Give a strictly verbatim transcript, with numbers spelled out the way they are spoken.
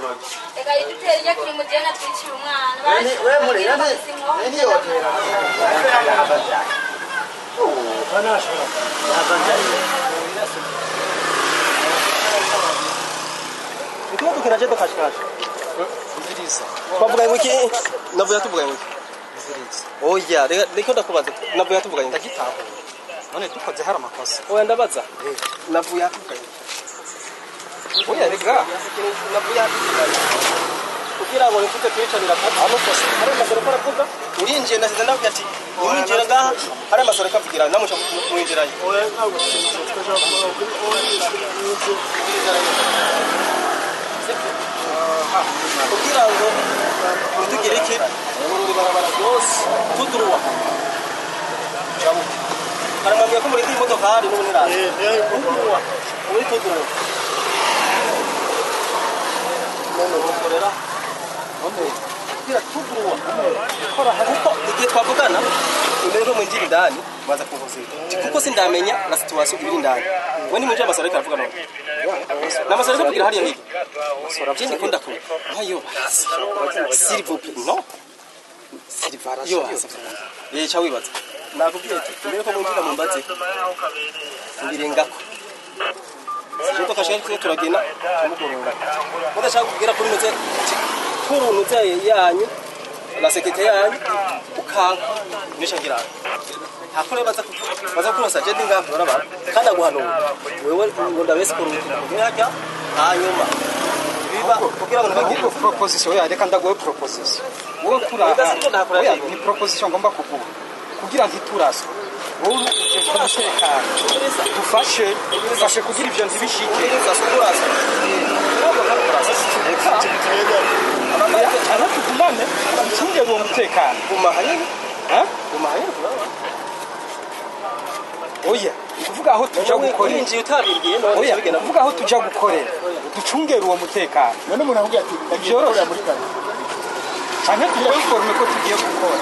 Eka idutera ijya kuri mujyana twicira umwana. We muri nane nani yotera. Iko dukina je dokashikaje. Nziriza. Bavuga ngo iki? Navuye tuvuga ngo iki? Nziriza. Oya, reka ndakubaza. Navuye tuvuga ngo ndagitaho. None dukoze hari amakosa. Oya ndabaza. Navuye tuvuga ngo. Oya rega. Navuye tuvuga ngo. Kugira ngo nifite twicanira hano kose. Hari amasoro karavuga. Urinjiye ndasize ndavuga ati urinjira ngaha hari amasoro kavugira namusha muinjirayo. Oya ntabwo tujya kugira ngo utugire iki muri barabara byose tuduruwa cyangwa karamambye ko muri iyi modoka hari n'ubu niraje eh tuduruwa muri tuduruwa none ukorera none kugira tuduruwa kora kuko igihe twavugana imbere ko mwinjira indani baza kuvuza kuko sindamenya na situation iri indani we ni munje amasaro karavuga none namasaro kugira hari hirya Jeni kunda ku. Ayo. S'il vous plaît. Non. Silvara. Yo. Eh cha wibaza. Nakubwiye ati mbere ko munjira mu mbaze. Ngirengako. Sije to kashaka turagena tumukorora. Muda shaka kugira kuri nutse kuru nutse yanyu. La secrétaire yanyu ukanka nishagira. Hakore baza baza kurosa je ndinga baraba. Kada guhanura. Wewe ngunda bese kuru hajya hanyuma kugira ngo bagire proposition ya reka ndagoye proposition wowe kuraha oya ni proposition ngomba kuvuga kugira ntiturasa wowe uje kumutekana dufashe dufashe kugira ibyo ntibishike turasa ana tukumane kinge uwo mutekano kumahanye ha kumahanye oya kuvuga aho tuja gukorera inji utabirgiye none oya kuvuga aho tuja gukorera ducungera uwo mutekano none umuntu avuga ati ndagiye muri kare cyane tugiye informe ko tugiye gukora